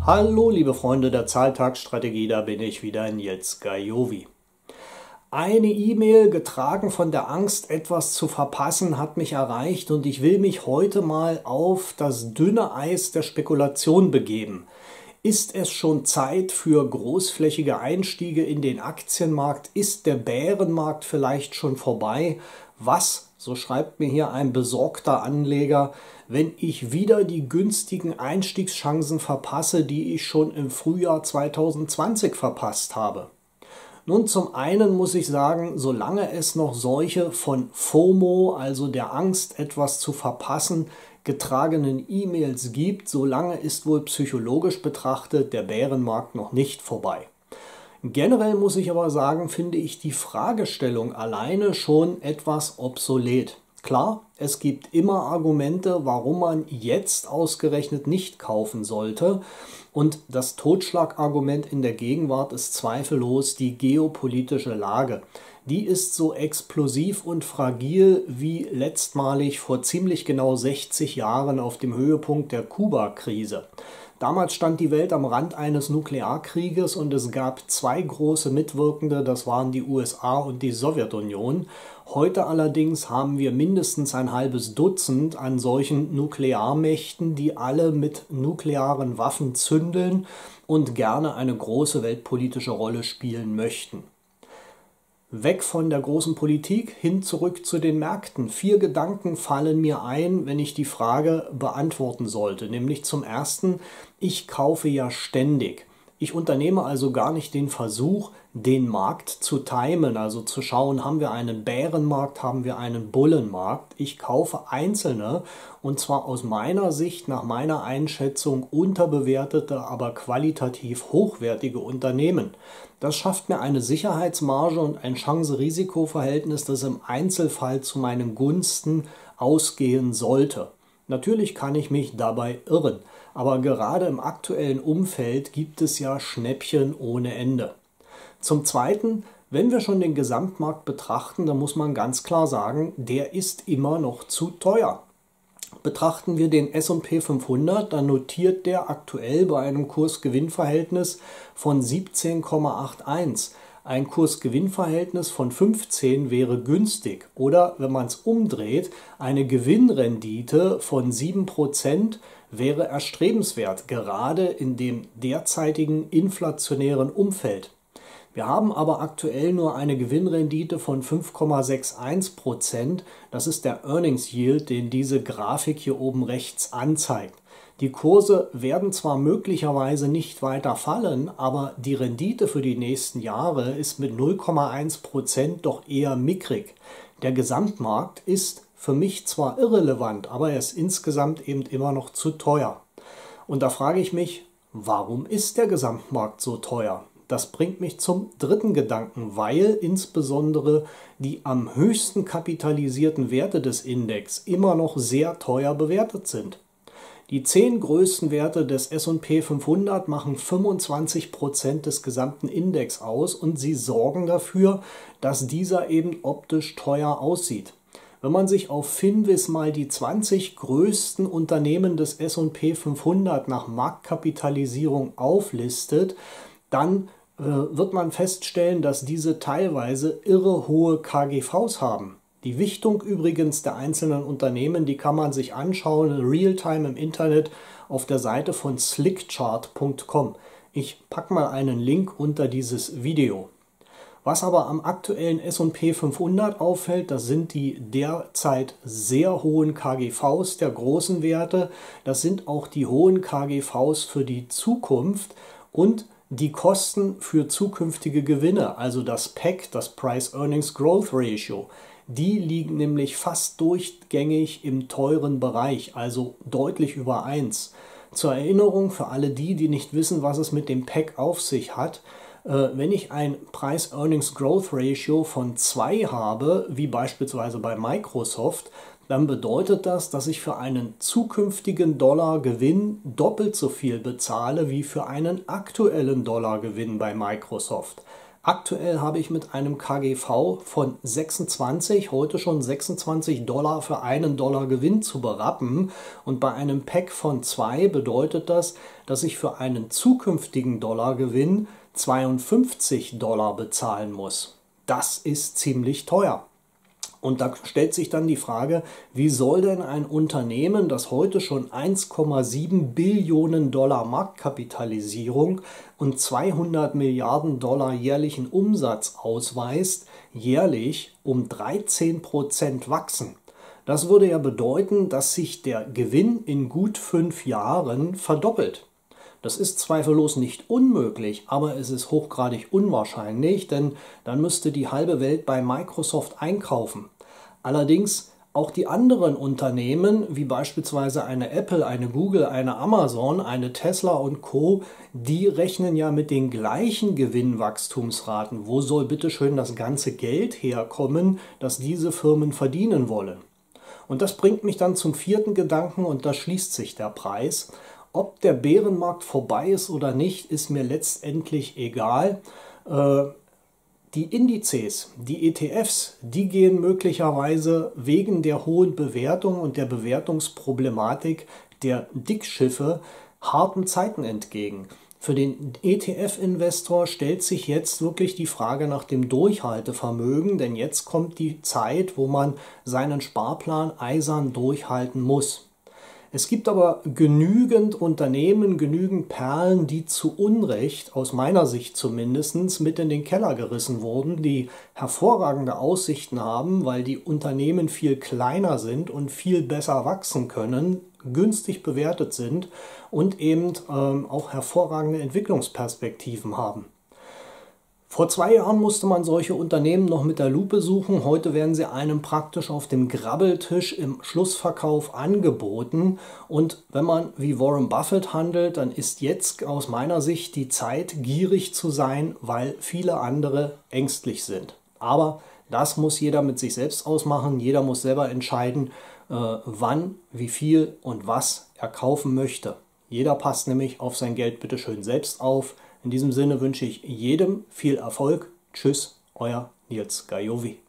Hallo liebe Freunde der Zahltagsstrategie, da bin ich wieder, Nils Gajovi. Eine E-Mail, getragen von der Angst, etwas zu verpassen, hat mich erreicht und ich will mich heute mal auf das dünne Eis der Spekulation begeben. Ist es schon Zeit für großflächige Einstiege in den Aktienmarkt? Ist der Bärenmarkt vielleicht schon vorbei? Was, so schreibt mir hier ein besorgter Anleger, wenn ich wieder die günstigen Einstiegschancen verpasse, die ich schon im Frühjahr 2020 verpasst habe? Nun, zum einen muss ich sagen, solange es noch solche von FOMO, also der Angst, etwas zu verpassen, getragenen E-Mails gibt, solange ist wohl psychologisch betrachtet der Bärenmarkt noch nicht vorbei. Generell muss ich aber sagen, finde ich die Fragestellung alleine schon etwas obsolet. Klar, es gibt immer Argumente, warum man jetzt ausgerechnet nicht kaufen sollte. Und das Totschlagargument in der Gegenwart ist zweifellos die geopolitische Lage. Die ist so explosiv und fragil wie letztmalig vor ziemlich genau 60 Jahren auf dem Höhepunkt der Kuba-Krise. Damals stand die Welt am Rand eines Nuklearkrieges und es gab zwei große Mitwirkende, das waren die USA und die Sowjetunion. Heute allerdings haben wir mindestens ein halbes Dutzend an solchen Nuklearmächten, die alle mit nuklearen Waffen zündeln und gerne eine große weltpolitische Rolle spielen möchten. Weg von der großen Politik, hin zurück zu den Märkten. 4 Gedanken fallen mir ein, wenn ich die Frage beantworten sollte. Nämlich zum ersten, ich kaufe ja ständig. Ich unternehme also gar nicht den Versuch, den Markt zu timen, also zu schauen, haben wir einen Bärenmarkt, haben wir einen Bullenmarkt. Ich kaufe einzelne und zwar aus meiner Sicht, nach meiner Einschätzung, unterbewertete, aber qualitativ hochwertige Unternehmen. Das schafft mir eine Sicherheitsmarge und ein Chance-Risiko-Verhältnis, das im Einzelfall zu meinen Gunsten ausgehen sollte. Natürlich kann ich mich dabei irren, aber gerade im aktuellen Umfeld gibt es ja Schnäppchen ohne Ende. Zum Zweiten, wenn wir schon den Gesamtmarkt betrachten, dann muss man ganz klar sagen, der ist immer noch zu teuer. Betrachten wir den S&P 500, dann notiert der aktuell bei einem Kurs-Gewinn-Verhältnis von 17,81. Ein Kurs-Gewinn-Verhältnis von 15 wäre günstig. Oder wenn man es umdreht, eine Gewinnrendite von 7% wäre erstrebenswert, gerade in dem derzeitigen inflationären Umfeld. Wir haben aber aktuell nur eine Gewinnrendite von 5,61%. Das ist der Earnings Yield, den diese Grafik hier oben rechts anzeigt. Die Kurse werden zwar möglicherweise nicht weiter fallen, aber die Rendite für die nächsten Jahre ist mit 0,1% doch eher mickrig. Der Gesamtmarkt ist für mich zwar irrelevant, aber er ist insgesamt eben immer noch zu teuer. Und da frage ich mich, warum ist der Gesamtmarkt so teuer? Das bringt mich zum dritten Gedanken, weil insbesondere die am höchsten kapitalisierten Werte des Index immer noch sehr teuer bewertet sind. Die 10 größten Werte des S&P 500 machen 25% des gesamten Index aus und sie sorgen dafür, dass dieser eben optisch teuer aussieht. Wenn man sich auf Finviz mal die 20 größten Unternehmen des S&P 500 nach Marktkapitalisierung auflistet, dann wird man feststellen, dass diese teilweise irre hohe KGVs haben. Die Wichtung übrigens der einzelnen Unternehmen, die kann man sich anschauen, realtime im Internet auf der Seite von slickchart.com. Ich packe mal einen Link unter dieses Video. Was aber am aktuellen S&P 500 auffällt, das sind die derzeit sehr hohen KGVs der großen Werte. Das sind auch die hohen KGVs für die Zukunft und die Kosten für zukünftige Gewinne, also das PEG, das Price Earnings Growth Ratio, die liegen nämlich fast durchgängig im teuren Bereich, also deutlich über 1. Zur Erinnerung für alle die nicht wissen, was es mit dem PEG auf sich hat, wenn ich ein Price Earnings Growth Ratio von 2 habe, wie beispielsweise bei Microsoft, dann bedeutet das, dass ich für einen zukünftigen Dollargewinn doppelt so viel bezahle wie für einen aktuellen Dollargewinn bei Microsoft. Aktuell habe ich mit einem KGV von 26, heute schon $26 für $1 Gewinn zu berappen. Und bei einem Pack von 2 bedeutet das, dass ich für einen zukünftigen Dollargewinn $52 bezahlen muss. Das ist ziemlich teuer. Und da stellt sich dann die Frage, wie soll denn ein Unternehmen, das heute schon 1,7 Billionen Dollar Marktkapitalisierung und 200 Milliarden Dollar jährlichen Umsatz ausweist, jährlich um 13% wachsen? Das würde ja bedeuten, dass sich der Gewinn in gut 5 Jahren verdoppelt. Das ist zweifellos nicht unmöglich, aber es ist hochgradig unwahrscheinlich, denn dann müsste die halbe Welt bei Microsoft einkaufen. Allerdings auch die anderen Unternehmen, wie beispielsweise eine Apple, eine Google, eine Amazon, eine Tesla und Co., die rechnen ja mit den gleichen Gewinnwachstumsraten. Wo soll bitteschön das ganze Geld herkommen, das diese Firmen verdienen wollen? Und das bringt mich dann zum vierten Gedanken, und da schließt sich der Preis. Ob der Bärenmarkt vorbei ist oder nicht, ist mir letztendlich egal. Die Indizes, die ETFs, die gehen möglicherweise wegen der hohen Bewertung und der Bewertungsproblematik der Dickschiffe harten Zeiten entgegen. Für den ETF-Investor stellt sich jetzt wirklich die Frage nach dem Durchhaltevermögen, denn jetzt kommt die Zeit, wo man seinen Sparplan eisern durchhalten muss. Es gibt aber genügend Unternehmen, genügend Perlen, die zu Unrecht, aus meiner Sicht zumindest, mit in den Keller gerissen wurden, die hervorragende Aussichten haben, weil die Unternehmen viel kleiner sind und viel besser wachsen können, günstig bewertet sind und eben auch hervorragende Entwicklungsperspektiven haben. Vor 2 Jahren musste man solche Unternehmen noch mit der Lupe suchen. Heute werden sie einem praktisch auf dem Grabbeltisch im Schlussverkauf angeboten. Und wenn man wie Warren Buffett handelt, dann ist jetzt aus meiner Sicht die Zeit, gierig zu sein, weil viele andere ängstlich sind. Aber das muss jeder mit sich selbst ausmachen. Jeder muss selber entscheiden, wann, wie viel und was er kaufen möchte. Jeder passt nämlich auf sein Geld bitteschön selbst auf. In diesem Sinne wünsche ich jedem viel Erfolg. Tschüss, euer Nils Gajovi.